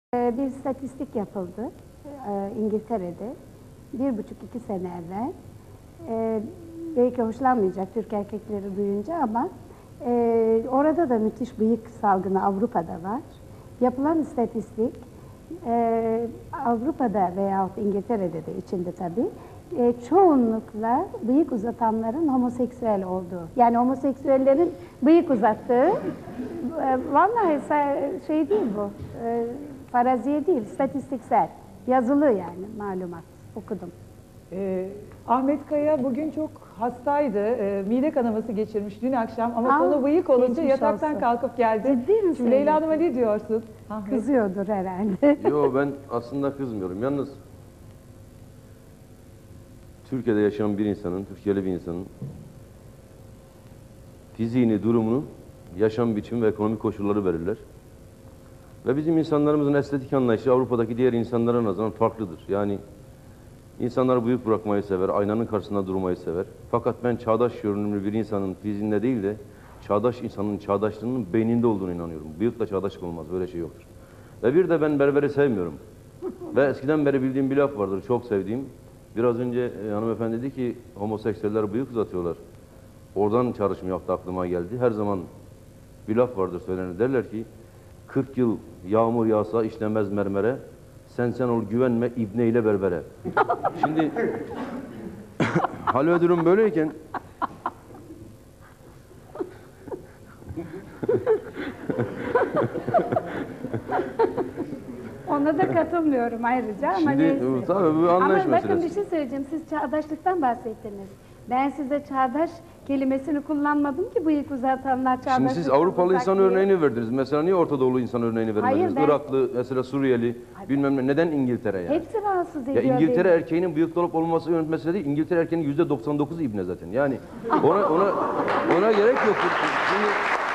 Bir istatistik yapıldı İngiltere'de 1,5-2 sene evvel. Belki hoşlanmayacak Türk erkekleri duyunca ama orada da müthiş bıyık salgını Avrupa'da var. Yapılan istatistik Avrupa'da veyahut İngiltere'de de içinde tabii çoğunlukla bıyık uzatanların homoseksüel olduğu. Yani homoseksüellerin bıyık uzattığı vallahi şey değil bu. Faraziye değil, istatistiksel. Yazılı yani malumat. Okudum. Ahmet Kaya bugün çok hastaydı. Mide kanaması geçirmiş dün akşam ama konu bıyık olunca yataktan olsun. kalkıp geldi. Ciddi misin? Şimdi Leyla Hanım'a ne diyorsun? Kızıyordur herhalde. Yo, ben aslında kızmıyorum. Yalnız Türkiye'de yaşayan bir insanın, Türkiye'li bir insanın fiziğini, durumunu, yaşam biçimi ve ekonomik koşulları belirler. Ve bizim insanlarımızın estetik anlayışı Avrupa'daki diğer insanlara nazaran farklıdır. Yani insanlar bıyık bırakmayı sever, aynanın karşısında durmayı sever. Fakat ben çağdaş görünümlü bir insanın fiziğinde değil de çağdaş insanın çağdaşlığının beyninde olduğunu inanıyorum. Bıyıkla çağdaşlık olmaz, böyle şey yoktur. Ve bir de ben berberi sevmiyorum. Ve eskiden beri bildiğim bir laf vardır, çok sevdiğim. Biraz önce hanımefendi dedi ki homoseksüeller bıyık uzatıyorlar. Oradan çağrışım yaptı, aklıma geldi. Her zaman bir laf vardır söylenir. Derler ki 40 yıl yağmur yağsa işlemez mermere, sen ol güvenme ibneyle berbere. Şimdi hal ve durum böyleyken Ona da katılmıyorum ayrıca ama şimdi neyse. tabii bu anlayış ama bakın meselesi. bir şey söyleyeceğim. Siz çağdaşlıktan bahsettiniz. Ben size çağdaş kelimesini kullanmadım ki bıyık uzatanlar çağdaşlık. Şimdi siz Avrupalı uzak insan diye. örneğini verdiniz. Mesela niye Orta Doğulu insan örneğini vermediniz? Hayır, Iraklı, mesela Suriyeli, bilmem ne. Neden İngiltere yani? Hepsi rahatsız Ya ediyor. İngiltere beni. erkeğinin bıyıklı olup olmaması önemli mesele değil. İngiltere erkeğinin %99'u ibne zaten. Yani ona gerek yok. Şimdi...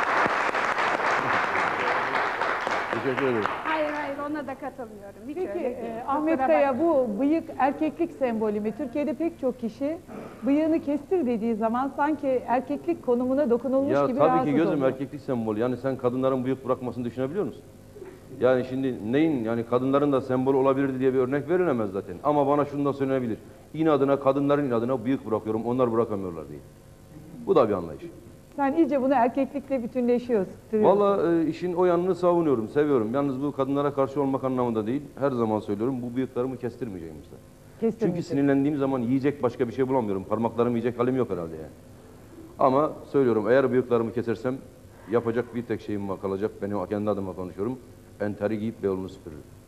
Teşekkür ederim. Hayır ona da katılmıyorum. Hiç öyle Peki değil. Ahmet Kusura Kaya, bakmayın. bu bıyık erkeklik sembolü mü? Türkiye'de pek çok kişi bıyığını kestir dediği zaman sanki erkeklik konumuna dokunulmuş Ya gibi tabii rahatsız ki gözüm oluyor. erkeklik sembolü. Yani sen kadınların bıyık bırakmasını düşünebiliyor musun? Yani şimdi neyin, yani kadınların da sembolü olabilirdi diye bir örnek verilemez zaten. Ama bana şunu da söylenebilir. İnadına, kadınların inadına bıyık bırakıyorum, onlar bırakamıyorlar diye. Bu da bir anlayış. Sen iyice bunu erkeklikle bütünleşiyorsun. Vallahi işin o yanını savunuyorum, seviyorum. Yalnız bu kadınlara karşı olmak anlamında değil. Her zaman söylüyorum, bu bıyıklarımı kestirmeyeceğim işte. Çünkü Kestirmeyecek. sinirlendiğim zaman yiyecek başka bir şey bulamıyorum. Parmaklarımı yiyecek halim yok herhalde yani. Ama söylüyorum, eğer bıyıklarımı kesersem yapacak bir tek şeyim var, kalacak. Ben kendi adıma konuşuyorum. Entari giyip Beyoğlu'nu süpürürüm.